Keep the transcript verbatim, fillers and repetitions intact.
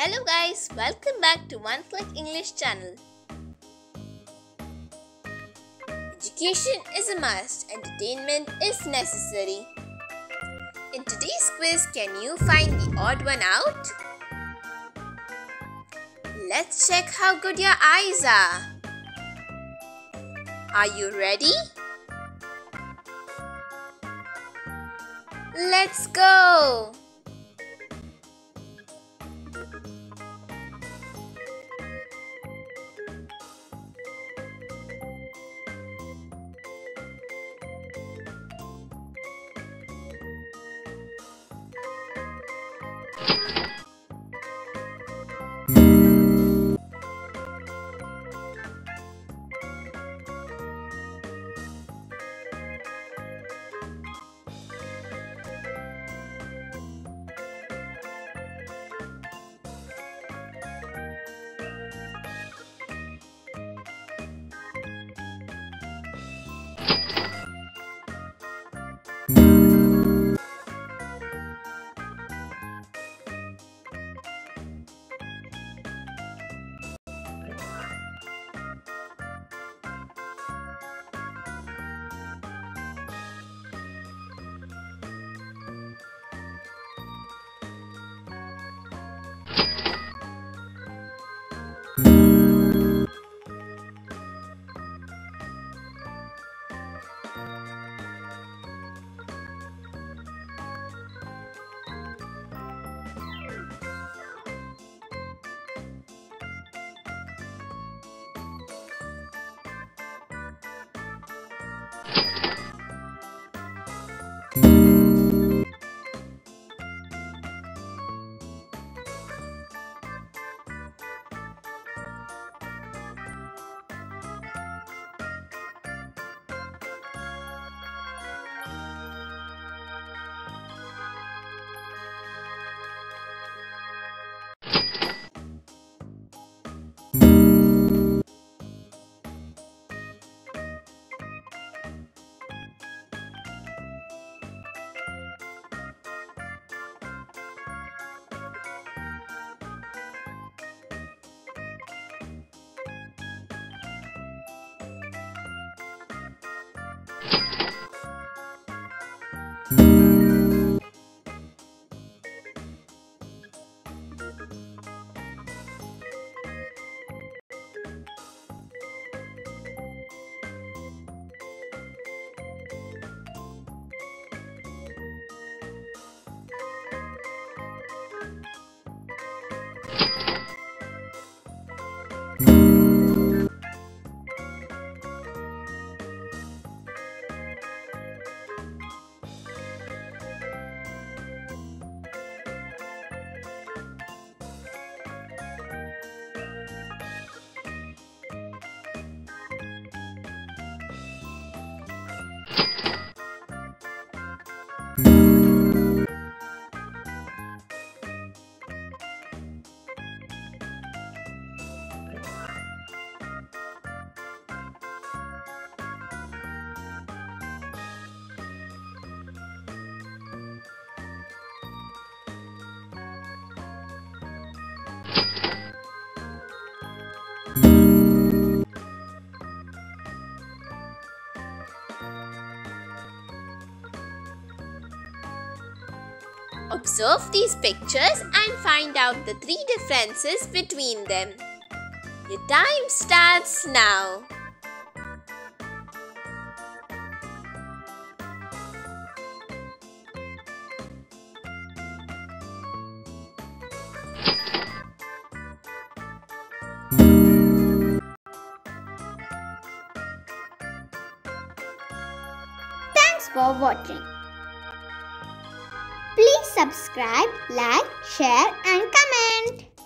Hello guys, welcome back to One Click English channel. Education is a must, entertainment is necessary. In today's quiz, can you find the odd one out? Let's check how good your eyes are. Are you ready? Let's go! Observe these pictures and find out the three differences between them. Your time starts now. Thanks for watching. Please subscribe, like, share and comment.